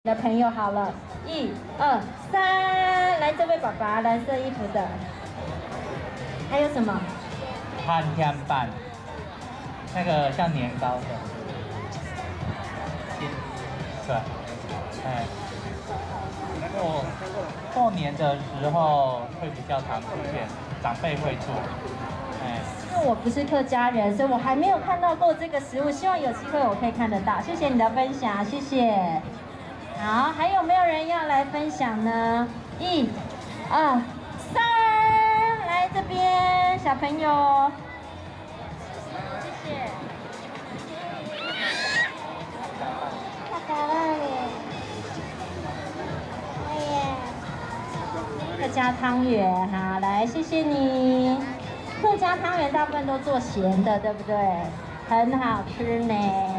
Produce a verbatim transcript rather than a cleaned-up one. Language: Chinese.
的朋友好了，一、二、三，来这位爸爸，蓝色衣服的，还有什么？ 汉天拌，那个像年糕的，对，哎，过过年的时候会比较常出现，长辈会做，哎。 因为我不是客家人，所以我还没有看到过这个食物，希望有机会我可以看得到。谢谢你的分享，谢谢。好，还有没有人要来分享呢？一、二、三，来这边，小朋友，谢谢。太可爱了，哎呀，客家汤圆，好，来，谢谢你。客家汤圆大部分都做咸的，对不对？很好吃呢。